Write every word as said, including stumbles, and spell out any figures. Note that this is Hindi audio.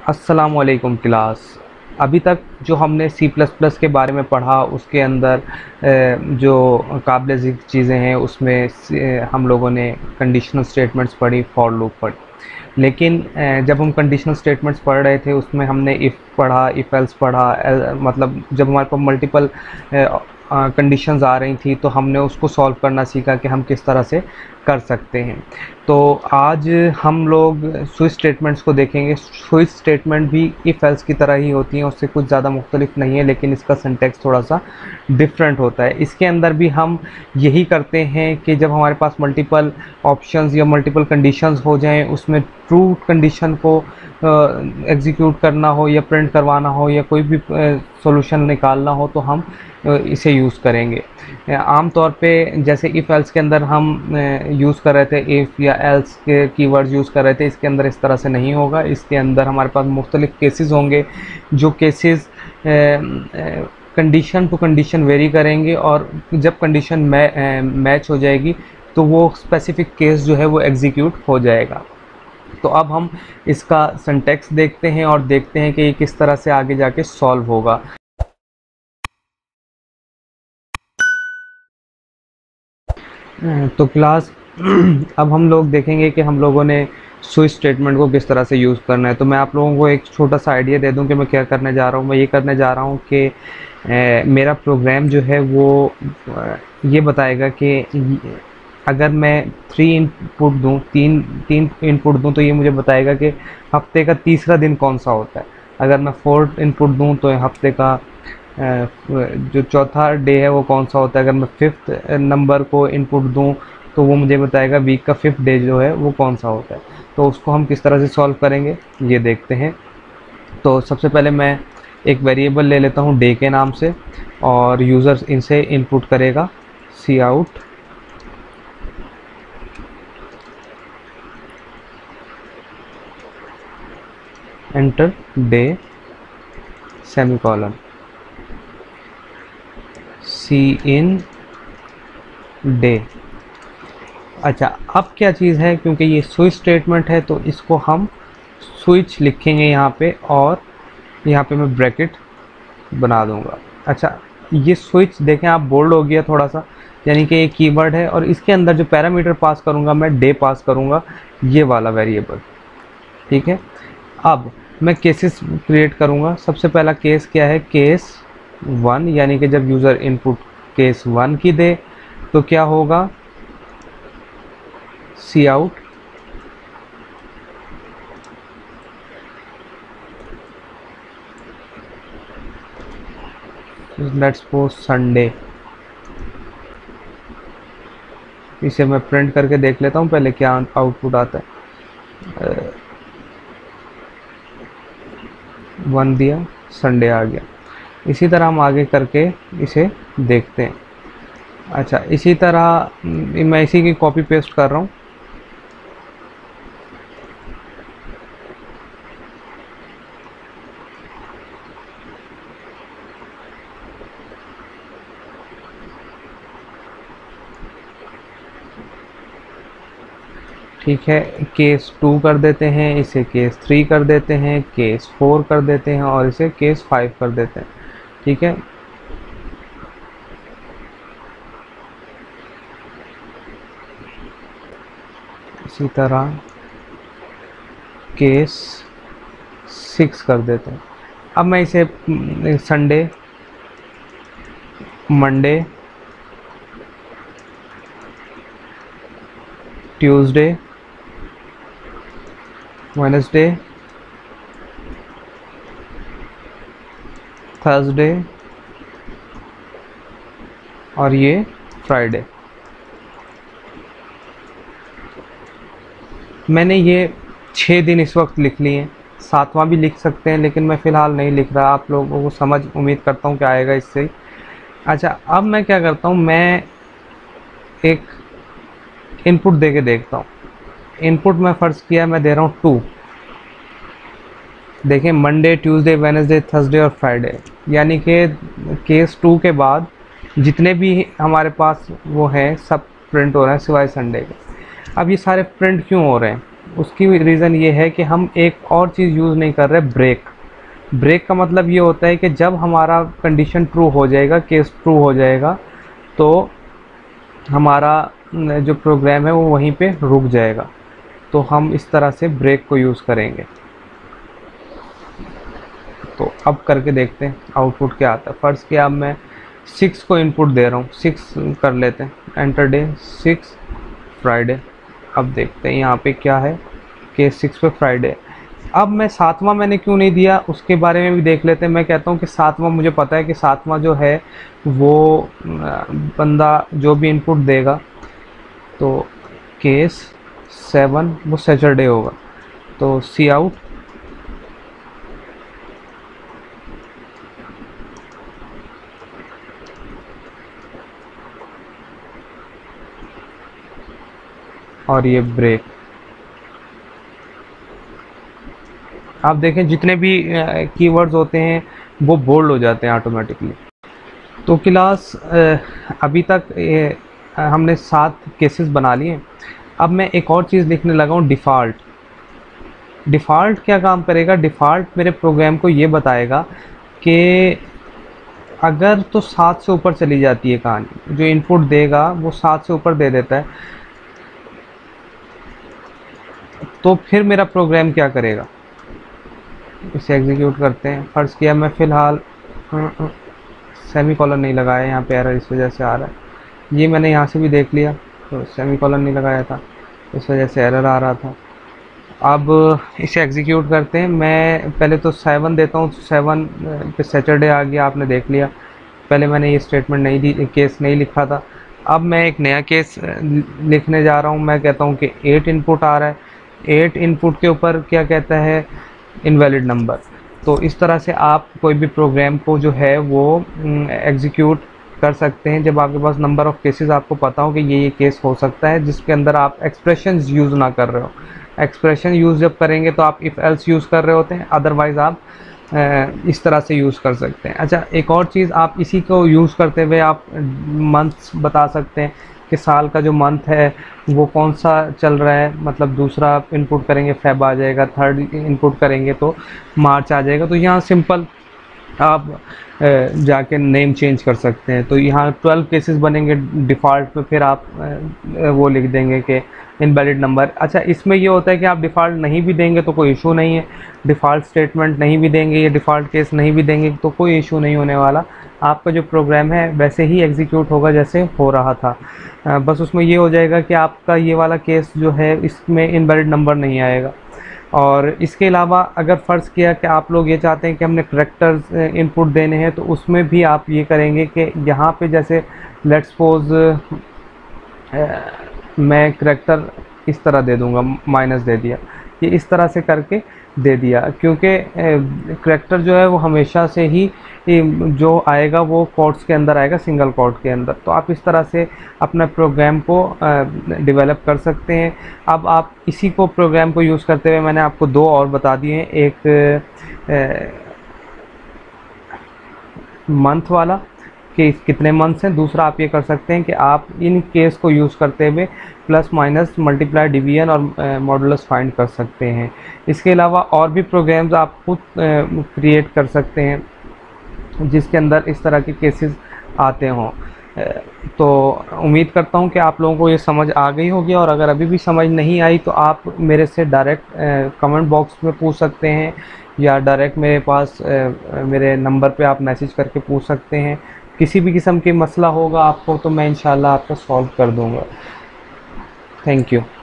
अस्सलामुअलैकुम क्लास। अभी तक जो हमने सी प्लस प्लस के बारे में पढ़ा उसके अंदर अ, जो काबिल ज़िक्र चीज़ें हैं उसमें से- हम लोगों ने कंडीशनल स्टेटमेंट्स पढ़ी, फॉर लूप पढ़ी। लेकिन अ, जब हम कंडीशनल स्टेटमेंट्स पढ़ रहे थे उसमें हमने इफ़ पढ़ा, इफ़ एल्स पढ़ा, एल- मतलब जब हमारे पास मल्टीपल कंडीशंस आ रही थी तो हमने उसको सॉल्व करना सीखा कि हम किस तरह से कर सकते हैं। तो आज हम लोग स्विच स्टेटमेंट्स को देखेंगे। स्विच स्टेटमेंट भी इफ़ एल्स की तरह ही होती हैं, उससे कुछ ज़्यादा मुख्तलिफ नहीं है, लेकिन इसका सिंटैक्स थोड़ा सा डिफरेंट होता है। इसके अंदर भी हम यही करते हैं कि जब हमारे पास मल्टीपल ऑप्शंस या मल्टीपल कंडीशंस हो जाएं, उसमें ट्रू कंडीशन को एग्जीक्यूट करना हो या प्रिंट करवाना हो या कोई भी सॉल्यूशन निकालना हो तो हम अ, इसे यूज़ करेंगे। आम तौर पे जैसे इफ़ एल्स के अंदर हम यूज़ कर रहे थे, इफ़ या एल्स के कीवर्ड्स यूज़ कर रहे थे, इसके अंदर इस तरह से नहीं होगा। इसके अंदर हमारे पास मुख्तलिफ केसेस होंगे, जो cases condition to condition vary करेंगे, और जब कंडीशन मै, मैच हो जाएगी तो वो स्पेसिफिक केस जो है वो एग्जीक्यूट हो जाएगा। तो अब हम इसका सिंटैक्स देखते हैं और देखते हैं कि ये किस तरह से आगे जाके सॉल्व होगा। तो क्लास अब हम लोग देखेंगे कि हम लोगों ने स्विच स्टेटमेंट को किस तरह से यूज़ करना है। तो मैं आप लोगों को एक छोटा सा आइडिया दे दूं कि मैं क्या करने जा रहा हूं। मैं ये करने जा रहा हूं कि अ, मेरा प्रोग्राम जो है वो अ, ये बताएगा कि अगर मैं थ्री इनपुट दूं, तीन तीन इनपुट दूं, तो ये मुझे बताएगा कि हफ्ते का तीसरा दिन कौन सा होता है। अगर मैं फोर्थ इनपुट दूं तो हफ्ते का अ, जो चौथा डे है वो कौन सा होता है। अगर मैं फिफ्थ नंबर को इनपुट दूं तो वो मुझे बताएगा वीक का फिफ्थ डे जो है वो कौन सा होता है। तो उसको हम किस तरह से सॉल्व करेंगे ये देखते हैं। तो सबसे पहले मैं एक वेरिएबल ले लेता हूँ डे के नाम से, और यूज़र इनसे इनपुट करेगा C out enter day semicolon C in day. अच्छा, अब क्या चीज़ है, क्योंकि ये स्विच स्टेटमेंट है तो इसको हम स्विच लिखेंगे यहाँ पे, और यहाँ पे मैं ब्रैकेट बना दूंगा। अच्छा, ये स्विच देखें आप, बोल्ड हो गया थोड़ा सा, यानी कि एक कीवर्ड है, और इसके अंदर जो पैरामीटर पास करूंगा मैं डे पास करूंगा, ये वाला वेरिएबल। ठीक है, अब मैं केसेस क्रिएट करूंगा। सबसे पहला केस क्या है, केस वन, यानी कि जब यूज़र इनपुट केस वन की दे तो क्या होगा, C out let's suppose Sunday. इसे मैं प्रिंट करके देख लेता हूँ पहले क्या आउटपुट आता है। वन दिया, संडे आ गया। इसी तरह हम आगे करके इसे देखते हैं। अच्छा, इसी तरह म, मैं इसी की कॉपी पेस्ट कर रहा हूँ। ठीक है, केस टू कर देते हैं, इसे केस थ्री कर देते हैं, केस फोर कर देते हैं, और इसे केस फाइव कर देते हैं। ठीक है, इसी तरह केस सिक्स कर देते हैं। अब मैं इसे Sunday, Monday, Tuesday, Wednesday, Thursday, और ये फ्राइडे। मैंने ये छः दिन इस वक्त लिख लिए हैं, सातवां भी लिख सकते हैं, लेकिन मैं फ़िलहाल नहीं लिख रहा। आप लोगों को समझ उम्मीद करता हूँ कि आएगा इससे ही। अच्छा, अब मैं क्या करता हूँ, मैं एक इनपुट दे के देखता हूँ। इनपुट मैं फ़र्ज़ किया मैं दे रहा हूँ टू। देखें, मंडे, ट्यूसडे, वेडनेसडे, थर्सडे और फ्राइडे, यानी कि केस टू के बाद जितने भी हमारे पास वो हैं सब प्रिंट हो रहे हैं सिवाय संडे के। अब ये सारे प्रिंट क्यों हो रहे हैं, उसकी रीज़न ये है कि हम एक और चीज़ यूज़ नहीं कर रहे, ब्रेक। ब्रेक का मतलब ये होता है कि जब हमारा कंडीशन ट्रू हो जाएगा, केस ट्रू हो जाएगा, तो हमारा जो प्रोग्राम है वो वहीं पे रुक जाएगा। तो हम इस तरह से ब्रेक को यूज़ करेंगे। तो अब करके देखते हैं आउटपुट क्या आता है। फर्स्ट किया, अब मैं सिक्स को इनपुट दे रहा हूँ, सिक्स कर लेते हैं, एंटर डे सिक्स फ्राइडे। अब देखते हैं यहाँ पे क्या है, केस सिक्स पे फ्राइडे। अब मैं सातवां मैंने क्यों नहीं दिया उसके बारे में भी देख लेते हैं। मैं कहता हूँ कि सातवां, मुझे पता है कि सातवां जो है वो बंदा जो भी इनपुट देगा, तो केस सेवन वो सैटरडे होगा। तो सी आउट और ये ब्रेक। आप देखें जितने भी कीवर्ड्स होते हैं वो बोल्ड हो जाते हैं ऑटोमेटिकली। तो क्लास अभी तक हमने सात केसेस बना लिए। अब मैं एक और चीज़ लिखने लगा हूँ, डिफ़ॉल्ट। डिफ़ॉल्ट क्या काम करेगा? डिफ़ॉल्ट मेरे प्रोग्राम को ये बताएगा कि अगर तो सात से ऊपर चली जाती है कहानी, जो इनपुट देगा वो सात से ऊपर दे देता है, तो फिर मेरा प्रोग्राम क्या करेगा। इसे एग्जीक्यूट करते हैं। फर्ज किया मैं फ़िलहाल सेमी कॉलन नहीं लगाया, यहाँ पे एरर इस वजह से आ रहा है। ये मैंने यहाँ से भी देख लिया, तो सेमी कॉलन नहीं लगाया था, इस वजह से एरर आ रहा था। अब इसे एग्जीक्यूट करते हैं। मैं पहले तो सेवन देता हूँ, सेवन पे सैटरडे आ गया, आपने देख लिया। पहले मैंने ये स्टेटमेंट नहीं दी, केस नहीं लिखा था। अब मैं एक नया केस लिखने जा रहा हूँ। मैं कहता हूँ कि एट इनपुट आ रहा है, एट इनपुट के ऊपर क्या कहता है, इनवैलिड नंबर। तो इस तरह से आप कोई भी प्रोग्राम को जो है वो एग्जीक्यूट कर सकते हैं जब आपके पास नंबर ऑफ़ केसेस आपको पता हो कि ये ये केस हो सकता है, जिसके अंदर आप एक्सप्रेशंस यूज़ ना कर रहे हो। एक्सप्रेशन यूज़ जब करेंगे तो आप इफ़ एल्स यूज़ कर रहे होते हैं, अदरवाइज़ आप इस तरह से यूज़ कर सकते हैं। अच्छा, एक और चीज़, आप इसी को यूज़ करते हुए आप मंथ्स बता सकते हैं कि साल का जो मंथ है वो कौन सा चल रहा है। मतलब दूसरा इनपुट करेंगे फेब आ जाएगा, थर्ड इनपुट करेंगे तो मार्च आ जाएगा। तो यहाँ सिंपल आप जाके नेम चेंज कर सकते हैं। तो यहाँ ट्वेल्व केसेस बनेंगे डिफ़ॉल्ट पे, फिर आप वो लिख देंगे कि इनवैलिड नंबर। अच्छा, इसमें ये होता है कि आप डिफ़ॉल्ट नहीं भी देंगे तो कोई इशू नहीं है, डिफ़ॉल्ट स्टेटमेंट नहीं भी देंगे, ये डिफ़ॉल्ट केस नहीं भी देंगे तो कोई इशू नहीं होने वाला। आपका जो प्रोग्राम है वैसे ही एग्जीक्यूट होगा जैसे हो रहा था। बस उसमें ये हो जाएगा कि आपका ये वाला केस जो है इसमें इनवैलिड नंबर नहीं आएगा। और इसके अलावा अगर फ़र्ज़ किया कि आप लोग ये चाहते हैं कि हमने करैक्टर्स इनपुट देने हैं, तो उसमें भी आप ये करेंगे कि यहाँ पे जैसे लेट्स सपोज मैं करैक्टर इस तरह दे दूँगा, माइनस दे दिया, ये इस तरह से करके दे दिया, क्योंकि करैक्टर जो है वो हमेशा से ही जो आएगा वो कोट्स के अंदर आएगा, सिंगल कोट के अंदर। तो आप इस तरह से अपना प्रोग्राम को डेवलप कर सकते हैं। अब आप इसी को प्रोग्राम को यूज़ करते हुए मैंने आपको दो और बता दिए हैं, एक मंथ वाला कि कितने मंथ्स हैं, दूसरा आप ये कर सकते हैं कि आप इन केस को यूज़ करते हुए प्लस माइनस मल्टीप्लाई डिवीजन और मॉडुलस फाइंड कर सकते हैं। इसके अलावा और भी प्रोग्राम्स आप खुद क्रिएट कर सकते हैं जिसके अंदर इस तरह के केसेस आते हों। तो उम्मीद करता हूं कि आप लोगों को ये समझ आ गई होगी, और अगर अभी भी समझ नहीं आई तो आप मेरे से डायरेक्ट कमेंट बॉक्स में पूछ सकते हैं, या डायरेक्ट मेरे पास मेरे नंबर पे आप मैसेज करके पूछ सकते हैं। किसी भी किस्म के मसला होगा आपको तो मैं इंशाल्लाह आपका सॉल्व कर दूंगा। Thank you.